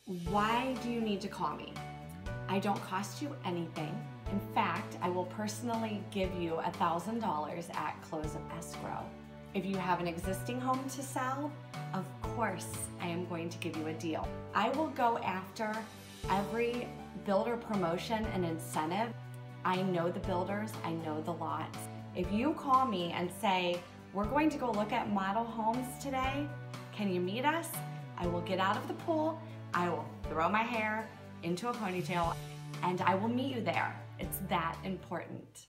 Why do you need to call me? I don't cost you anything. In fact, I will personally give you $1,000 at close of escrow. If you have an existing home to sell, of course I am going to give you a deal. I will go after every builder promotion and incentive. I know the builders, I know the lots. If you call me and say, we're going to go look at model homes today, can you meet us? I will get out of the pool, I will throw my hair into a ponytail, and I will meet you there. It's that important.